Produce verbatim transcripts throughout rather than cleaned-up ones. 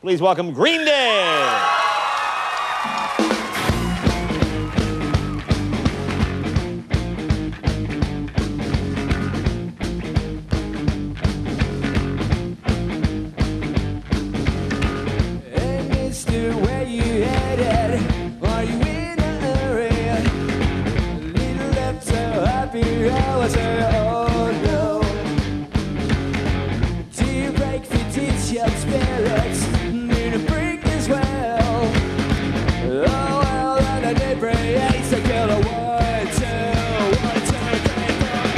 Please welcome Green Day. Spirits need a break as well. Oh well, and I did break. I kill a one, two, one, two, three,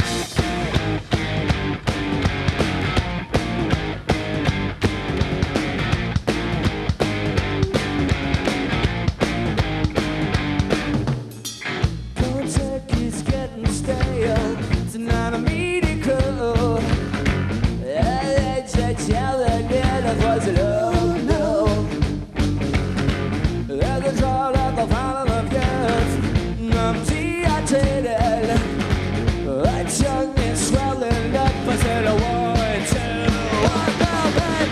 four. Contact is getting stale. It's not a meeting crew. Was it oh no? There's a draw like the final of years. I'm dehydrated. My tongue is swelling up. I said a one, two, one, now,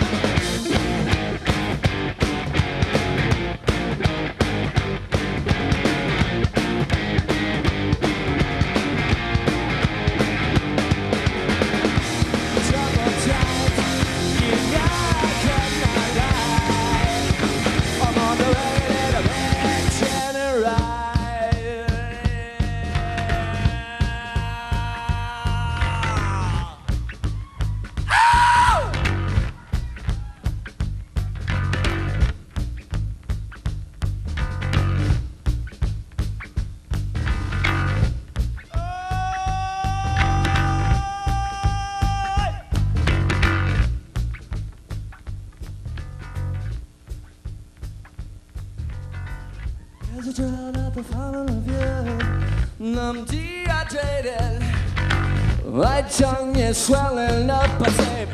there's a drown at the fountain of you. I'm dehydrated. My tongue is swelling up. I say,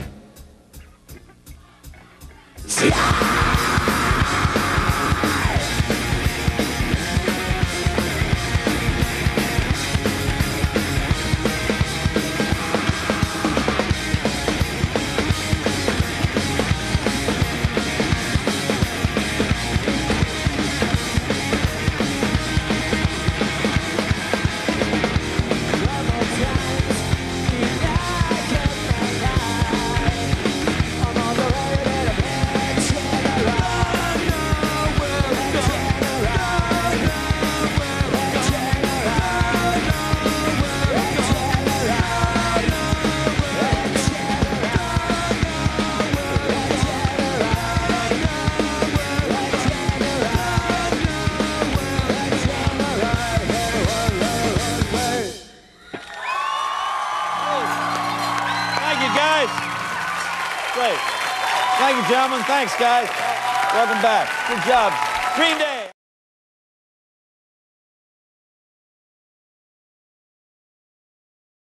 Great. Thank you, gentlemen. Thanks, guys. Welcome back. Good job. Green Day.